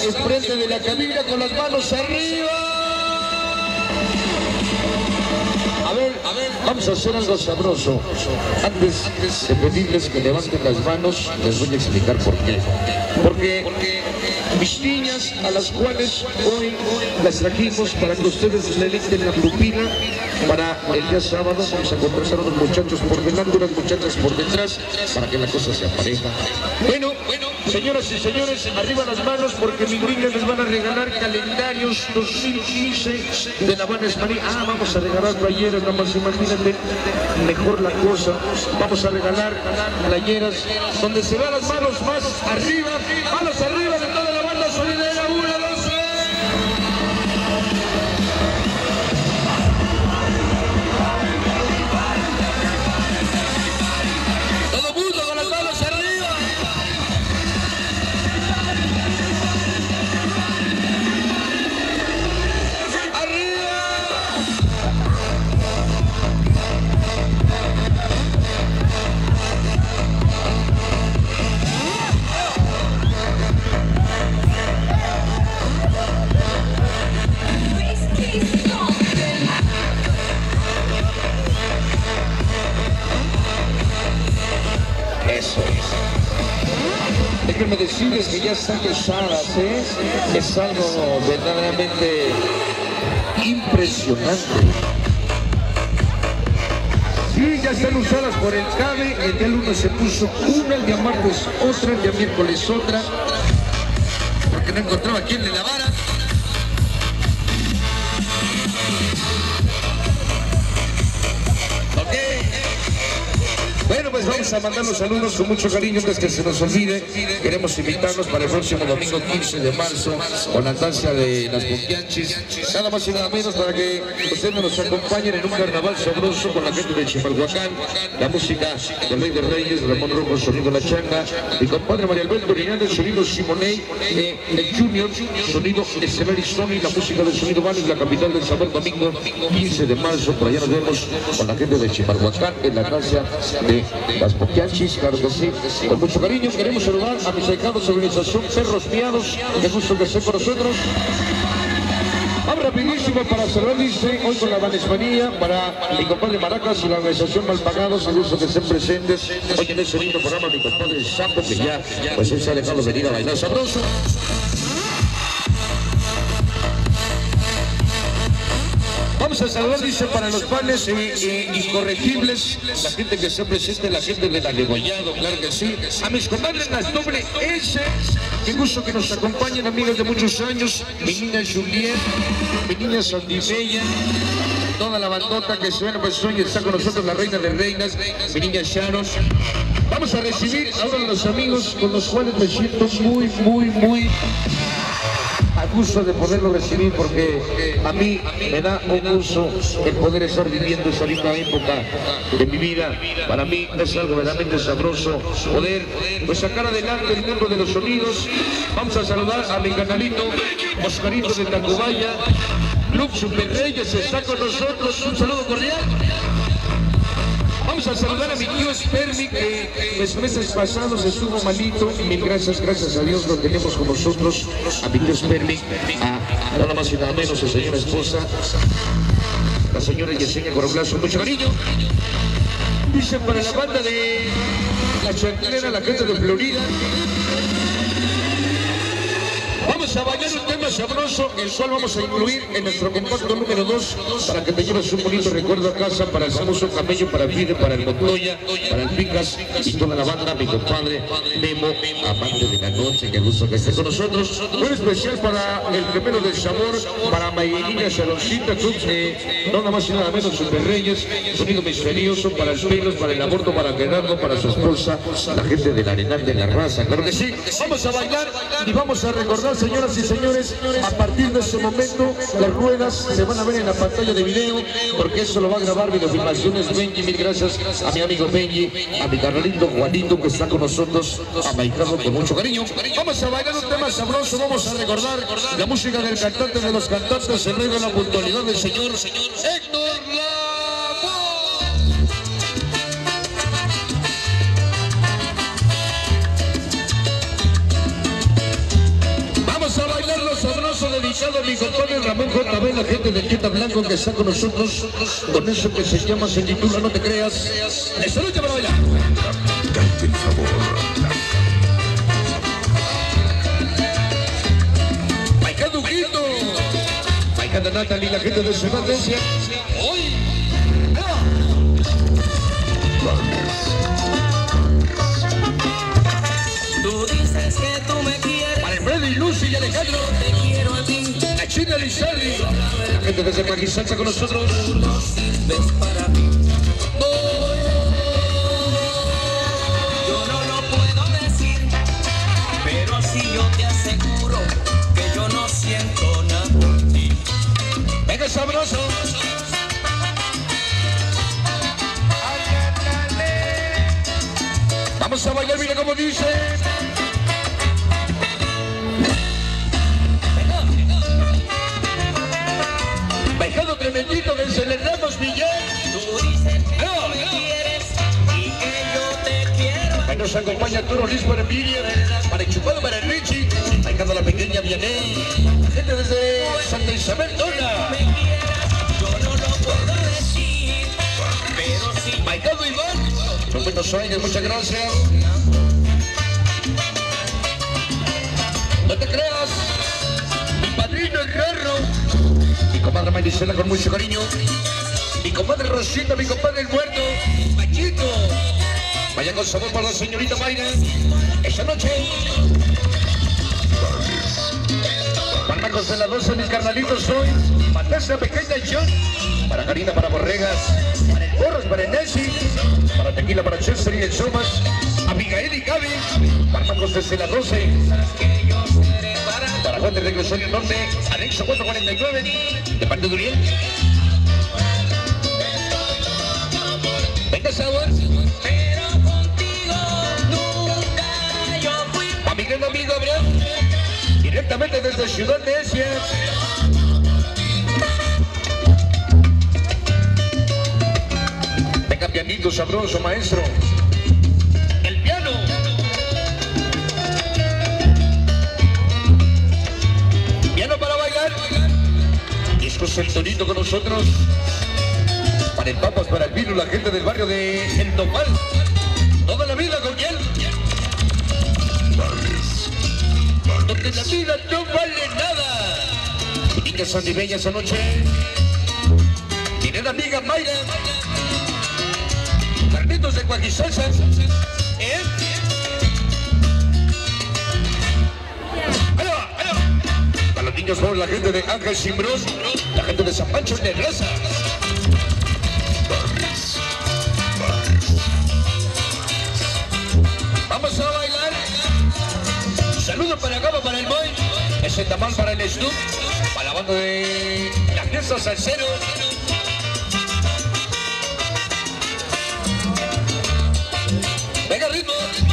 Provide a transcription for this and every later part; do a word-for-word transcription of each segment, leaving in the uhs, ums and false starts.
enfrente de la cabina con las manos arriba. A ver, a ver, vamos a hacer algo sabroso. Antes de pedirles que levanten las manos, les voy a explicar por qué. Porque, porque mis niñas, a las cuales hoy las trajimos para que ustedes le echen la pupila, para el día sábado vamos a contratar a unos muchachos por delante, unas muchachas por detrás, para que la cosa se apareja. Bueno, bueno, señoras y señores, arriba las manos porque mis niñas les van a regalar calendarios dos mil quince de La Habana España. Ah, vamos a regalar playeras, nada más imagínate, mejor la cosa. Vamos a regalar playeras donde se vean las manos más arriba, manos arriba de toda la banda sonidera. Una, dos, tres. Todo mundo con las manos arriba. Arriba. Eso es. Déjenme decirles que ya están usadas, ¿eh? Es algo verdaderamente impresionante. Sí, ya están usadas por el CABE. El día lunes se puso una, el día martes otra, el día miércoles otra, porque no encontraba quién le lavara. Bueno, pues vamos a mandar los saludos con mucho cariño antes que se nos olvide. Queremos invitarlos para el próximo domingo quince de marzo con la danza de las Poquianchis. Nada más y nada menos para que ustedes nos acompañen en un carnaval sabroso con la gente de Chimalhuacán. La música del Rey de Reyes, Ramón Rojo, sonido La Changa. Mi compadre María Alberto Hernández, sonido Simonei. Eh, el Junior, sonido Escenario Sony. La música del sonido Vanes, la capital del sabor, domingo quince de marzo. Por allá nos vemos con la gente de Chimalhuacán en la danza de las Poquianchis, claro que sí, con mucho cariño. Queremos saludar a mis allegados, organización Perros Miados, qué gusto que estén con nosotros. Vamos rapidísimo para cerrar, dice, hoy con la Vanesmanía, para mi compadre Maracas y la organización Malpagados, el gusto que estén presentes. Hoy en ese lindo programa mi compadre Sapo, que ya, pues él se ha dejado venir a bailar sabroso. Vamos a saludar, dice, para los panes eh, eh, incorregibles, la gente que se presente, la gente del Alegollado, claro que sí. A mis compadres las doble S, qué gusto que nos acompañen, amigas de muchos años. Mi niña Juliet, mi niña Sandibella, toda la bandota que suena, pues hoy está con nosotros la reina de reinas, mi niña Sharon. Vamos a recibir ahora a los amigos con los cuales me siento muy, muy, muy a gusto de poderlo recibir, porque a mí me da un gusto el poder estar viviendo esa linda época de mi vida. Para mí es algo verdaderamente sabroso poder pues sacar adelante el mundo de los sonidos. Vamos a saludar a mi canalito Oscarito de Tacubaya. Club Super Reyes está con nosotros, un saludo cordial. Vamos a saludar a mi tío Spermi, que los meses pasados estuvo malito. Mil gracias, gracias a Dios lo tenemos con nosotros. A mi tío Spermi, a nada más y nada menos a señora esposa, la señora Yesenia Coroblazo, mucho cariño. Dice para la banda de La Chanclera, la gente de Florida. Vamos a bailar un tema sabroso, el cual vamos a incluir en nuestro compacto número dos, para que te lleves un bonito recuerdo a casa, para el famoso camello, para Fide, para el Montoya, para el Picas y toda la banda, mi compadre Memo, amante de la noche, que gusto que esté con nosotros. Un especial para el gemelo del sabor, para Mayelina Sharoncita, Club, eh, no nada más y nada menos, Super Reyes, sonido misterioso, para el pelos, para el aborto, para Gerardo, para su esposa, la gente del Arenal de la Raza, claro que sí. Vamos a bailar y vamos a recordar, señoras y señores, a partir de este momento las ruedas se van a ver en la pantalla de video, porque eso lo va a grabar Videofilmaciones Benji. Mil gracias a mi amigo Benji, a mi carnalito Juanito que está con nosotros, a Maicado con mucho cariño. Vamos a bailar un tema sabroso, vamos a recordar la música del cantante de los cantantes, el rey de la puntualidad del señor Héctor Lavoe. Vamos a bailar. mi compadre Ramón J B, la gente de Quita Blanco que está con nosotros, con eso que se llama, se titula No Te Creas. ¡Esta noche para bailar! Date el favor. Bailando un grito. Bailando Natalie, la gente de Ciudad Necia. ¡Hoy! Tú dices que tú me quieres. Para el Freddy, Lucy y Alejandro. Te quiero a ti. La China Lizardi. La gente de Sepaquisalza con nosotros. Tú no sirves para mí. Yo no lo puedo decir, pero sí yo te aseguro que yo no siento nada por ti. Venga, sabroso. Vamos a bailar, mira cómo dice. Bailando tremendito desde el Ramos Villar. Tú dices que tú me quieres y que yo te quiero. Ahí nos acompaña Arturo Liz para Miriam, para el Chupado, para el Richie. Bailando la pequeña Vianey. La gente desde Santa Isabel, Dona. Me quieras, yo no lo puedo decir, pero sí. Bailando Iván. Son Buenos Aires, muchas gracias. No te creas. Mi padrino el Rarro. Mi comadre Marisela con mucho cariño. Mi comadre Rosita, mi compadre el Muerto. Pachito. Vaya con sabor para la señorita Mayra. Esta noche. Para Marcos de la doce, mis carnalitos hoy. Para esa pequeña John. Para Karina, para Borregas. Para el Borros, para el Nessie. Para Tequila, para Chester y el Somas. Abigail y Gaby. Para Marcos desde la doce. Para Juan de Regreso del Norte. Anexo cuatro cuarenta y nueve. De parte de Uriel. Venga, sabor. Pero contigo nunca yo fui. A mi gran amigo Abraham. Directamente desde Ciudad Necia. Venga, pianito sabroso, maestro. El piano. Piano para bailar. Discos el tonito con nosotros. Para el Papas, para el Vino, la gente del barrio de El Nopal. Toda la vida con él. Donde la vida no vale nada. Niñas son bellas esa noche. Tienen amiga Mayra. Carnitos de Cuaquisalsa. ¿Eh? ¡Ahí va! ¡Ahí va! Para los niños son la gente de Ángel Simbros. La gente de San Pancho de Raza. Vamos a bailar. Saludos para Gaba, para el Boy. Ese tamal para el Snoop. Para la banda de las fiestas salseros. Venga, ritmo.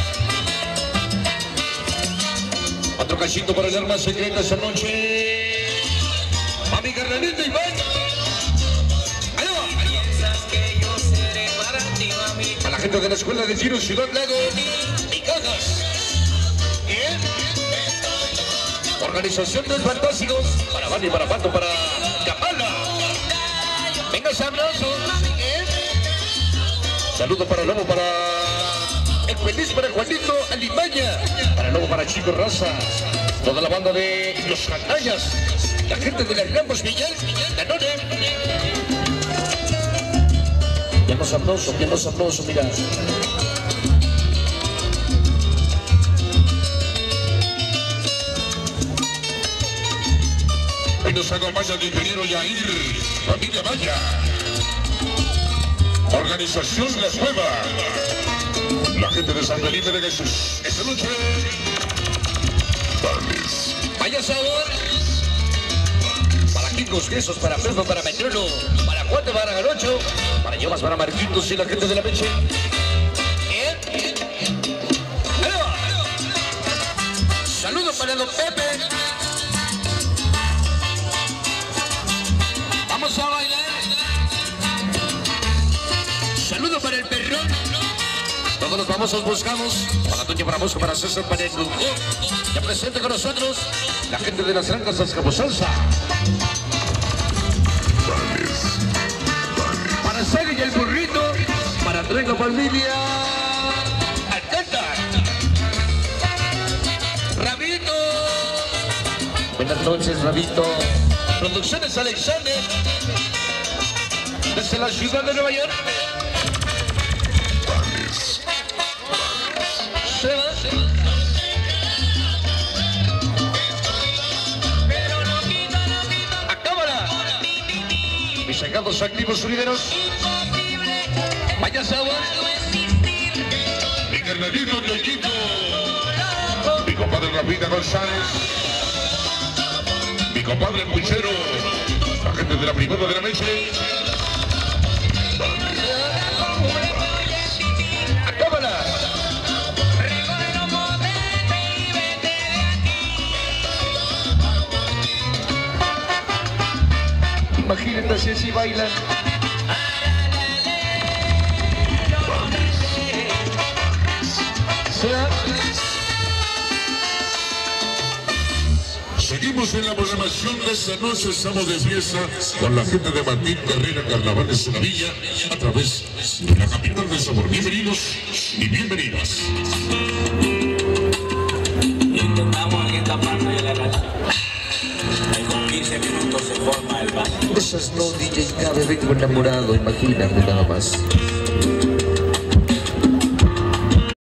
Otro cachito para el arma secreta esa noche. A mi carnalito Iván. Ahí va. Piensas que yo seré para ti, mami. A la gente de la escuela de tiro Ciudad Lago y Cajas. ¿Eh? Organización de Fantásticos. Para Bani, para Pato, para Capala. Venga, sabroso. ¿Eh? Saludos para Lobo, para el feliz, para Juanito Alimaña. Para Lobo, para Chico Raza. Toda la banda de Los Cantallas. La gente de las Ramos Villar. Danone. Piano sabroso, piano sabroso, mira. Hoy nos acompaña el ingeniero Yair, familia Maya. Organización La Cueva. La gente de San Felipe de Jesús. Esta noche. Vaya sabor. Para Kikos, quesos, para Pepo, para Metrolo, para Juan de para Garocho, para Llevas, para Marquitos y la gente de la Meche. ¿Eh? Ahí va. Saludos para Don Pepe. Vamos a bailar. Saludos para el Perrón. Todos los famosos buscamos. Para Toño, para Mosco, para César, para el Grupo. Ya presente con nosotros. La gente de las Trancas Azcapotzalza. Para Sally y el burrito. Para Trenga Familia. Alcántara. Rabito. Buenas noches, Rabito. Producciones Alexander. Desde la ciudad de Nueva York. Se va, se va. Mis sacados activos unideros. Vaya sabor. Mi carnalito Ñoñito. Mi compadre Rafita González. Mi compadre Puchero. La gente de la privada de la mesa. Acábala. Imagínate si así bailan. Seguimos en la programación de esta noche, estamos de fiesta con la gente de Martín Carrera Carnavales de la Villa a través de la capital del sabor. Bienvenidos y bienvenidas. Intentamos en esta parte de la cancha. En quince minutos se forma el baile. Esas no, D J Cabe, vengo enamorado, imagínate nada más.